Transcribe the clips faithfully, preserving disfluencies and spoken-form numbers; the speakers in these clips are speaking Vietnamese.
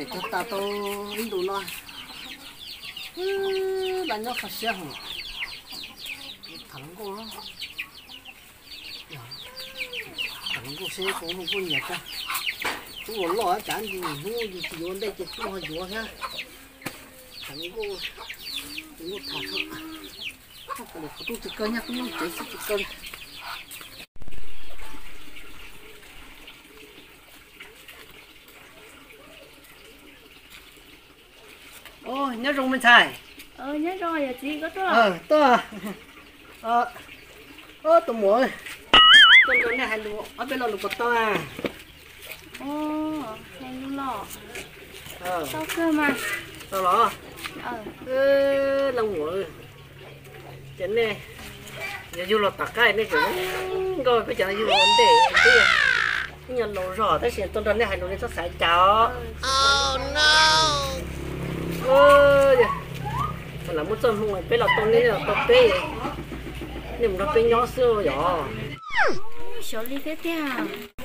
cho ta to đi đủ nó là nó phải xe hả thằng cô nó thằng cô xe cũng không có nhặt ra chúng nó lo chán gì nó gì chỉ vô đây chỉ lo vô ha thằng cô nó thả thôi không phải là tôi chỉ cân nhá tôi không chỉ chỉ cân ôi nhớ rong bên xài ờ nhớ rồi giờ chị có to ờ to ờ ơ tụi muội con con này hay lúa ở bên lò lúa to à ồ hay luôn lọ ờ sao cơ mà sao lọ ờ ơ lòng muội chuyện này giờ du lò tắc cái này chuyện rồi bây giờ du lò vấn đề cái nhà lò rõ tới hiện con này hay lúa này sắp xài cháo oh no ơi là một trăm không phải bé là tôm này là tôm bé nhưng mà nó bé nhỏ xưa rồi số ly thế thế à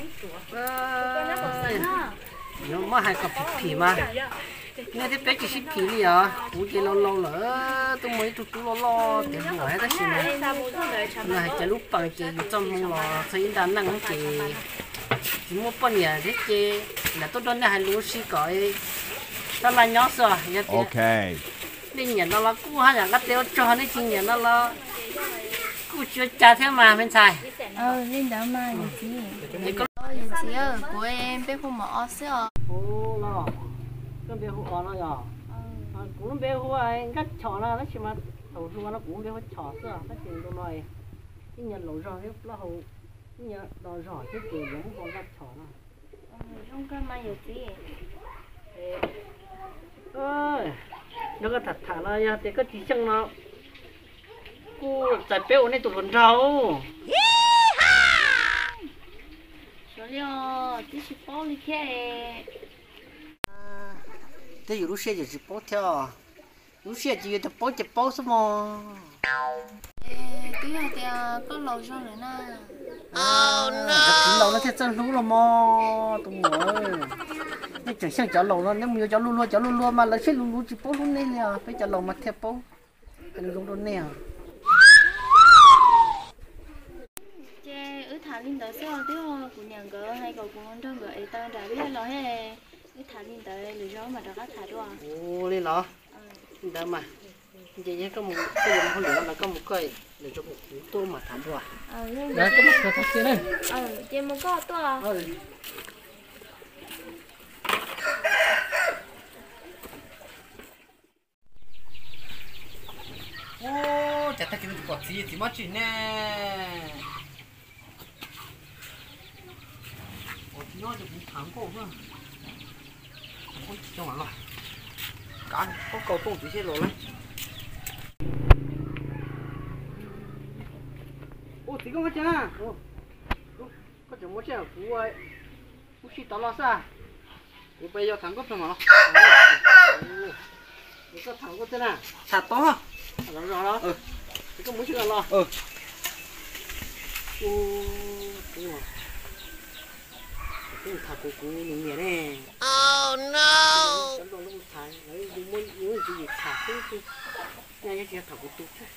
nó mà hai cặp phì mà nghe thấy bé chỉ xí phì đi à cũng chỉ lâu lâu nữa tôi mới tụt tụt lo lo để hỏi hết tất cả này chỉ lúc bằng chỉ trăm không lo thấy đã năng chỉ chỉ một bao nhiêu thế chứ là tôi đoán là hai lúa xí cõi ta là nhỏ xưa ok đi nhận nó là cú hay là cái tiêu cho nó chỉ nhận nó là cú chưa trả thế mà bên xài ờ lên đó mà giờ chị giờ chị ơi của em bé không mở xưa ô lo cái bé hú nó giờ cũng bé hú ai cái chó nó nó chỉ mà đầu xuân nó cũng bé hú chó xưa nó chỉ đồ này cái nhận lẩu giò hết nó hú cái nhận đồ giò hết kiểu giống con cái chó nó không cơ mà giờ chị ơi nó có thật thà là ya thì có chỉ chăng nó cô giải béo này tụi con rau số liệu chỉ chỉ bao đi kia thế dù lúc xe chỉ bao theo lúc xe chỉ được bao chỉ bao số mà cái này thì có lâu rồi nữa nè oh no lâu nó thế chân lú là mò tụi người nó chẳng sang chảo lẩu nó nếu nhiều chảo luôn luôn chảo luôn luôn mà lấy xe luôn luôn chỉ bao luôn này nè phải chảo lẩu mà theo bao cái này luôn nè che ứ thả lên tới sao tiếp không của nhà gỡ hay cầu của con trong gỡ ấy tao đã biết lo hết ứ thả lên tới lười gió mà đã có thả đua ô lên nó đó mà vậy nhé có một cái gì không được là có một cái để cho một củ tôm mà thả đua ờ lên đấy có một cái thắt kia đây ờ che một có to ô chả ta kiếm được bọt gì thì mất chuyện nè ô thì nó được cũng thắng cổ cơ ôi cho mà lo cả có cầu tôm tí xe rồi đấy ô thì có cái chả ô có chả mất chả cú ấy cú xịt tao lo sao cú bây giờ thắng cốc rồi mà có thắng cốc thế nào sạt to rồi rồi đó ừ thì có muốn chưa lo ừ ô đúng rồi cái thằng cô cô những người này oh no cái đó nó thải lấy đúng muốn những cái gì thả cái cái nhà cái kia thằng cô tu chứ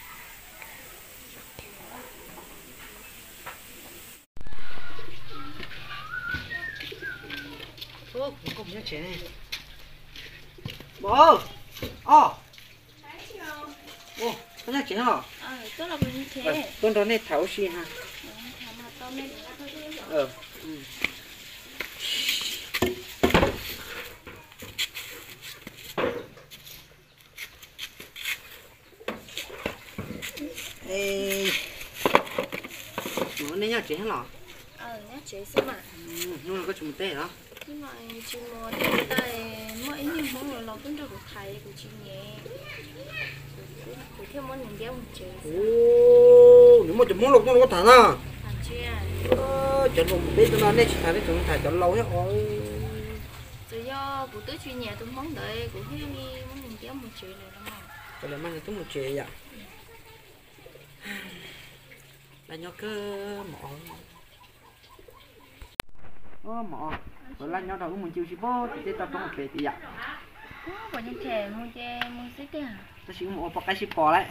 ô có một trẻ này bố ô ô cái này chuyện hả ờ tức là như thế con đó này tháo xì ha ờ ê nó này nhau chuyện hả ờ nhá chế xem mà nó có chùm tê hả nhưng mà chị mua thì tại mỗi như món rồi nó cũng được thầy của chị nhé của theo món mình đeo một chế ô nếu mà chụp món lục nó có thả na thằng chưa ờ chọn một bên tôi nói này chỉ thả đấy chúng thả chọn lâu hết ôi rồi do của tới chuyên nhà tôi món đợi của theo món mình đeo một chế này đúng không cho nên mang tới một chế vậy là nhau cơ mỏ ơ mỏ rồi lát nhau đầu cũng muốn chịu xí bó thì tao trong một bể thì dạ có những trẻ mua chè mua xích kìa tao chỉ một bọc cái xí bò đấy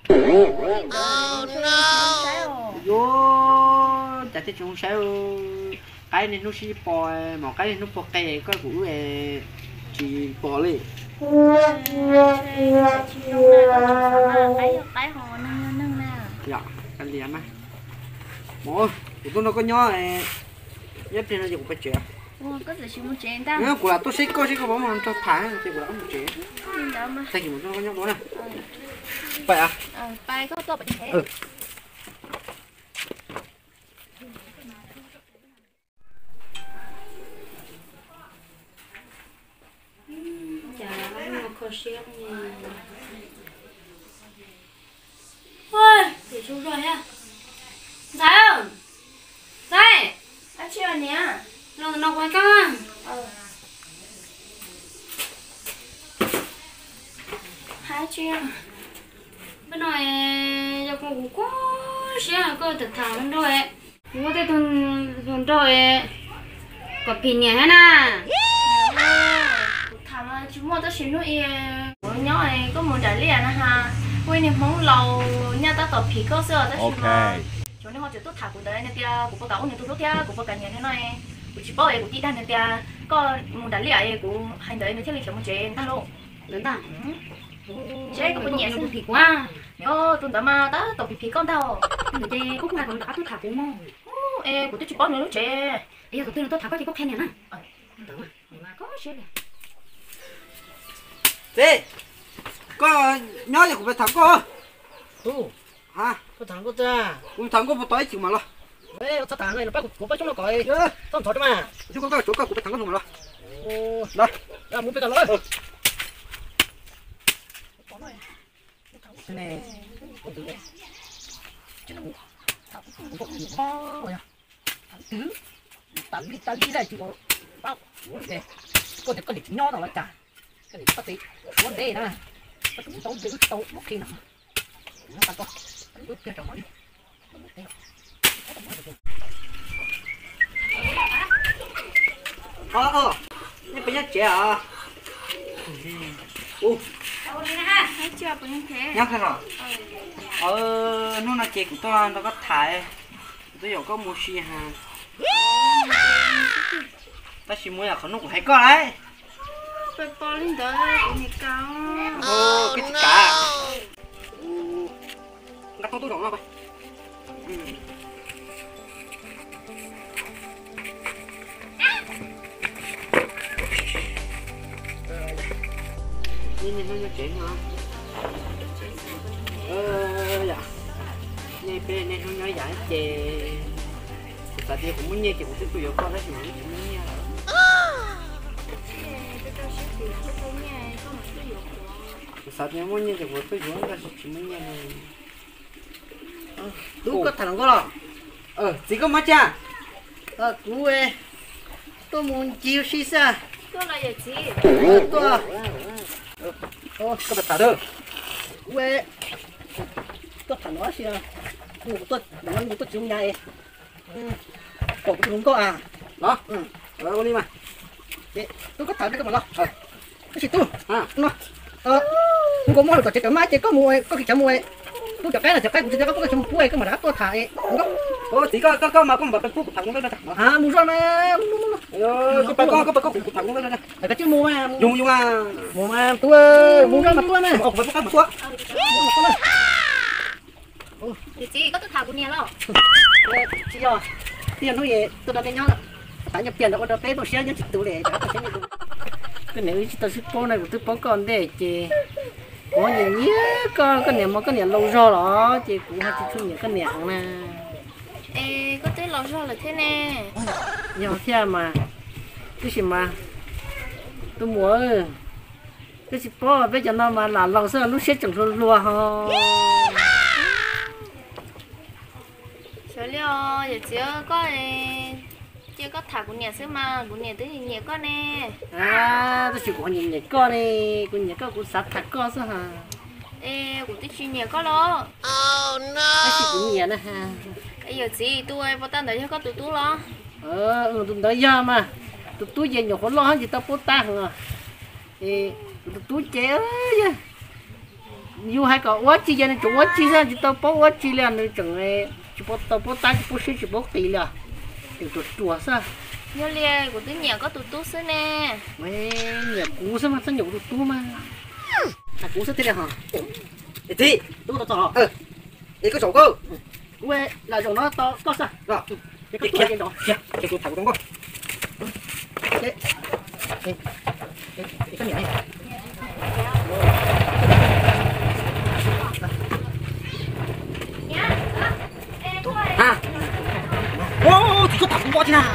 vô chả thấy chúng sao cái này nó xí bò mà cái này nó bò cây cái củ chỉ bò lên cái cái hồ nâng nâng nè dạ cái gì mà mỗi tụi nó có nhỏ này nhất trên nó chỉ có cái chuyện ô có gì muốn chuyện ta nếu của là tôi xích có xích có bóng mà cho thả thì của là một chuyện đâu mà thay chỉ một con nhóc đó nè vậy à ờ bay có to bệnh thế ừ ôi để xuống rồi ha thấy không đây anh chưa nè nó nó quay con ờ hai chưa bên này giờ cũng có sẽ có thực thảo bên rồi có thể thun thun rồi có pin nhẹ ha na thằng mà chúng mua tới xin nuôi nhỏ này có một đại lý à ha quên niệm mong lâu nhà ta tập phí cơ sở ta xin mà chỗ này họ chỉ tốt thả của đấy này kia của cô cậu này tôi tốt kia của cô cả nhà thế này của chị bảo ấy của chị đang này kia có một đại lý ấy của hai đứa này thiết lập một chuyện alo lớn ta chế có con nhẹ xin phí quá nhớ tôi đã mà ta tập phí con đâu người chơi cũng là còn đã tôi thả của mà ê của tôi chị bảo nữa chế ê của tôi tôi thả có chị có khen nè có chế này đi có nhỏ gì cũng phải thằng có ừ hả có thằng có cha cũng thằng có một tối chịu mà lo đấy sao thằng này nó bắt của bắt chúng nó coi ừ không thổi mà chú có cái chỗ cái cũng phải thằng có thằng mà lo ô đó ra muốn biết cả rồi này tứ tạm đi tạm đi đây chỉ có bao này có thể có để nhỏ nào là chả cái này có thể vấn đề nè có thể tấu giữ tấu một khi nào nó ta có bước kia trong đấy ờ ờนี่เป็นยังเจ๋ออู้ đâu đi nè ha thấy chưa có như thế ยังไงหรอเออนู่นน่ะเจ๋ของตัวแล้วก็ถ่ายตัวอยู่ก็มูชีฮะแต่ชิมวยอ่ะเขานุ่งให้ก็ได้ไปปอลินเดอร์กูมีกังโอ้กิจกานักท่องตู้ของเราไปนี่นี่นี่เจ๋งเหรอเออdạนี่เป็นนี่น้อยใหญ่เจ๋แต่เดี๋ยวผมไม่เนี่ยเจ๋ผมจะตัวอยู่ก็ได้อยู่ผมไม่เนี่ย sao nhá muốn như thế vừa tôi uống ra chỉ muốn như này đúng có thằng có rồi ờ chỉ có mấy cha ờ cú ê tôi muốn chiêu xí xa tôi là gì tôi ô có bật thả thôi cú ê tôi thằng nó xí à cú tôi nó cú tôi chung nhai cậu cũng có à đó ừ rồi đi mà tôi có thằng đấy các bạn lo ờ cái gì tôi à nó ờ không có mua được chỉ có mai chỉ có mua có cái chả mua tôi chả cái là chả cái cũng chỉ có cái chả mua cái mà đã tôi thải không có ô chỉ có có có mà có một cái cục thằng nó đó à mua rồi mà ờ có phải có có phải có cục thằng nó đó là cái chứ mua mà dùng dùng à mua mà tôi mua ra mà tôi mà không phải có một số chị chị có tôi thảo của nhà đâu chị rồi tiền nó về tôi đã đến nhau phải nhập tiền nó có cái đồ xe nhân tụ để cái này tôi sẽ bón này của tôi bón con để chị có nhiều nhớ con cái này mà cái này lâu rồi đó chị cũng hay chị chung những cái này nè ê có tới lâu rồi là thế nè nhiều thế mà cái gì mà tôi muốn cái gì bó bây giờ nó mà là lâu rồi lúc sẽ chẳng rồi luôn ha số liệu giờ chưa có chưa có thảo của nhà xưa mà của nhà tới nhà con nè à tôi chỉ có nhìn nhảy con này con nhảy con cũng sát thật con sao hả ê của tôi chuyên nhà có lo oh no cái gì cũng nhảy nè ha bây giờ chị tôi vào tan đấy cho có tụi tôi lo ờ ừ tôi nói ra mà tụi tôi về nhiều con lo hết gì tao bố ta hả thì tụi tôi chế ơi dù hai cậu quá chi giờ này chúng quá chi ra chỉ tao bố quá chi là nơi chẳng này chỉ bố tao bố ta chỉ bố sĩ chỉ bố tỷ là thì tụi chùa sao nhớ liền của tôi nhà có tụt tú xứ nè mấy nhà cũ sao mà sao nhiều tụi tôi mà à cũ sao thế này hả để gì tôi tao tao ờ để có sổ cơ quê là dùng nó to to sao rồi cái cái cái cái đó kia cái tôi thả của con con cái cái cái cái này à ô thì có thả của con chứ nào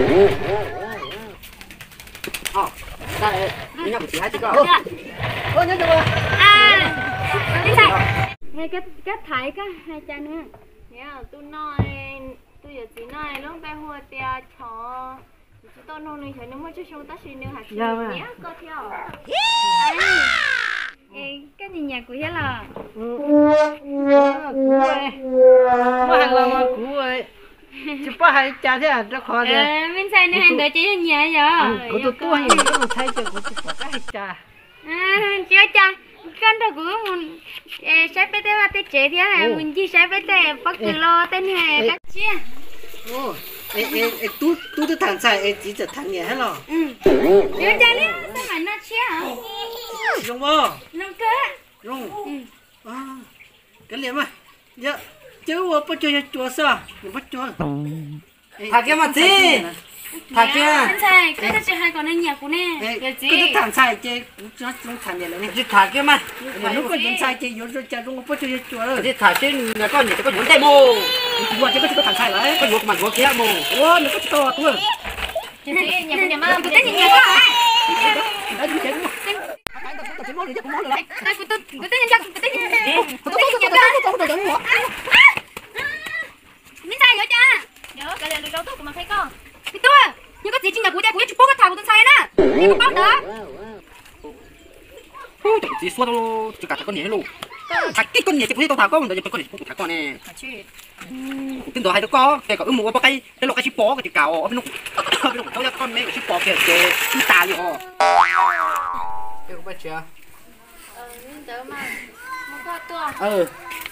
ờ đây mình nhắc một chỉ hai chữ cơ ôi nhớ chưa à đi thầy hay cái cái thầy cái hai cha nữa nhớ tôi nói tôi giờ chỉ nói nó bé hoa tia chó chỉ tôi nói này thấy nó mới cho chúng ta xin nữa hạt nhé có theo cái gì nhà của thế là mà hàng là mà cũ ơi chỉ có hai cha thế à rất khó đấy mình xài nữa hàng đợi chị nhà giờ của tôi tôi hay có một thay cho của tôi có hai cha à chưa cha con đó của mình sẽ phải theo tới chế thì là mình chỉ sẽ phải tới bắt từ lo tên hè các chia ô ê ê ê tú tú tôi thằng sai ê chỉ cho thằng nhẹ hết rồi ừ nhớ cha đi sao mà nó chia hả dùng bò nó cơ dùng à cái liệm à dạ chứ tôi bắt chơi chùa sao bắt chơi thả kia mà gì thả kia anh sai cái đó chỉ hai con nên nhà của nè cái cái thằng sai chơi nó nó thằng nhẹ này chỉ thả kia mà lúc có những sai chơi vô chơi dùng bắt chơi chùa rồi chỉ thả trên là con gì có muốn tay mồ chùa chỉ có thằng sai lại có một mặt một kia mồ ô nó có to tôi chị nhà của nhà mà tôi tên nhà của đấy tôi chơi luôn đây của tôi của tôi nhà của tôi nhà của tôi nhà của mình sai nhớ cha nhớ cái này được đâu tôi cũng mà thấy con cái tôi nhưng có gì trên nhà của cha của chụp bố cái thằng của tôi sai nè đi có bóc đó chẳng chỉ xua đâu chỉ cả con nhảy luôn thả cái con nhảy chỉ thấy tao thả con rồi con nhảy thả con nè tin đồ hay đó có cái có ướm mua bao cái cái lọ cái chip bó cái chip cào ở bên lúc bên lúcเขาcon mấy cái chip bó kia cái chip tà vậy hả cái bao chưa ờ nhưng tớ mà mua qua tua ừ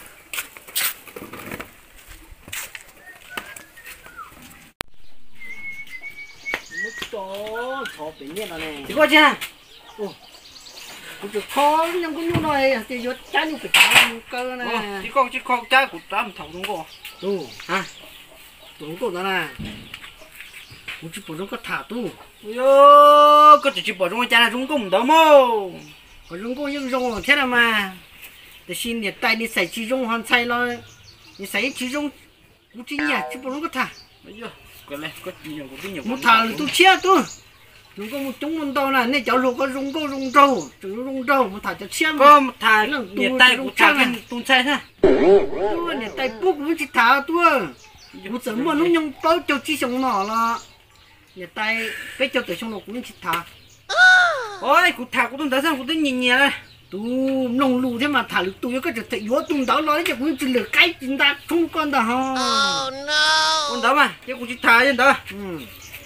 mất to thọ bị nhiên rồi nè thì có chưa cũng được khó nhưng cũng như này thì vô trái như phải ăn cơ nè chỉ con chỉ con trái của trái mình thầu đúng không tu à đúng rồi đó nè cũng chỉ bỏ nó có thả tu yo có chỉ bỏ trong trái là chúng cũng đỡ mồ còn chúng có những rong thế nào mà để xin để tay đi xài chỉ rong hoàn xài rồi đi xài chỉ rong cũng chỉ nhỉ chỉ bỏ nó có thả bây giờ cái này có nhiều có nhiều một thả là tu chia tu chúng có một chúng mình đâu nè nên cháu luôn có rong có rong trâu chú rong trâu một thả cho chia có một thả nhiệt tay của thả cái tuôn xe ha tu nhiệt tay bút cũng chỉ thả tu một giờ mà nó nhung bao cho chỉ sống nọ là nhiệt tay cái cho tới xong nó cũng chỉ thả ôi của thả của tôi thấy sao của tôi nhìn nhẹ tu nông lù thế mà thả được tu cái thể yếu tu đó nói chứ cũng chỉ lừa cái chúng ta không con đó ha con đó mà chứ cũng chỉ thả trên đó ừ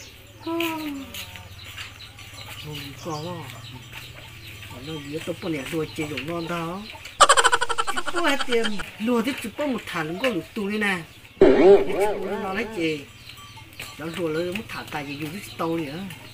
có nó yếu tôi bọn này đuổi chơi dùng non đó có hai tiền lùa thì chỉ có một thả nó có được tu đây nè nó lấy gì nó lùa lấy một thả tài gì dùng cái tàu nữa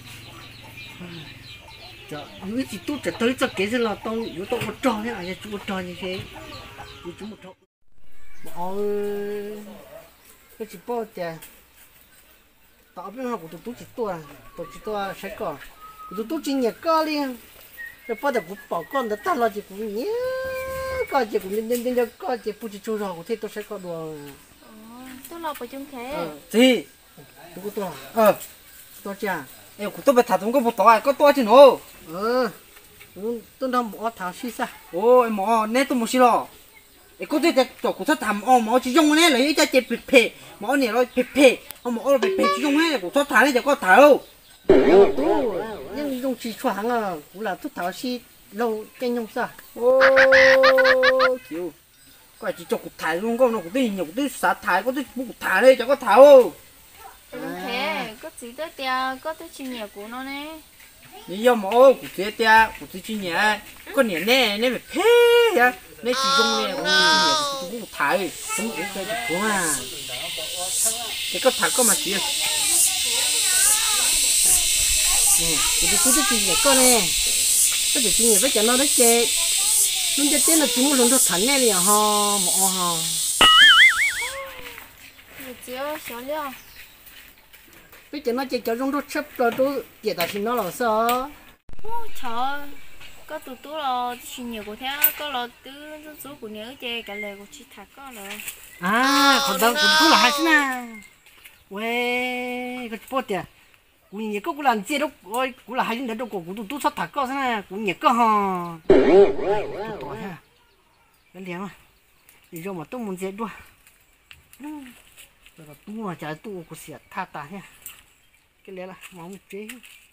giờ những cái tu trở tới cho cái gì là tao yếu tao một trò thế này chú một trò như thế chú một trò bỏ cái chỉ bỏ tiền tao biết học của tụi chỉ tua tụi chỉ tua sai cỏ tụi tụi chỉ nhặt cỏ liền rồi bắt đầu cũng bỏ con đó ta lo chỉ cũng nhớ cỏ chỉ cũng nên nên nên cỏ chỉ phụ chỉ chú rồi cũng thấy tôi sai cỏ đùa tôi lo vào chung thế gì tụi tua ờ tua chả em của tôi bị thả chúng có một tỏi có to chứ nó ờ tôi đang bỏ thảo xí sa ôi mỏ nè tôi một xí lo em có tôi cho của tôi thầm ô mỏ chỉ dùng nè lấy cho chị phê phê mỏ này rồi phê phê ông mỏ rồi phê phê chỉ dùng nè của tôi thả này cho có thả đâu tu nhưng dùng chỉ choáng à cũng là tôi thảo xí lâu cái nhung sa ô chịu có chỉ cho của thả luôn con nó của tôi nhiều của tôi xả thả có tôi của thả đây cho có thả đâu thế có chỉ tới tia có tới chuyện nhiều của nó nè nếu như mà ô của thế tia của thế chi nhỉ con nhỉ nè nè phải phê ya nè chỉ dùng nè của nhỉ cũng cũng thải cũng cũng cái của mà cái có thải có mà chỉ nè thì tôi tôi chỉ nhỉ con nè tôi chỉ chỉ nhỉ với cho nó đấy chơi nó chơi tên là chúng nó nó thẳng nè liền ha mỏ ha rồi chiếu xíu liao bây giờ nó chơi cho chúng nó chấp rồi tôi giờ ta thì nó là sao ôi trời có tụt tụt là chuyện nhiều của thế có là từ số của nhớ chơi cả lề của chị thật có là à còn đâu cũng cũng là hay nè喂cái bớt à cũng nhiều cũng làm gì đâu ôi cũng là hay đến đâu cũng cũng tụt sát thật có nè cũng nhiều có ha cái liền mà đi rồi mà tôi muốn dễ đua rồi tôi mà trái tôi cũng sẽ tha ta nha cái liền là mong chế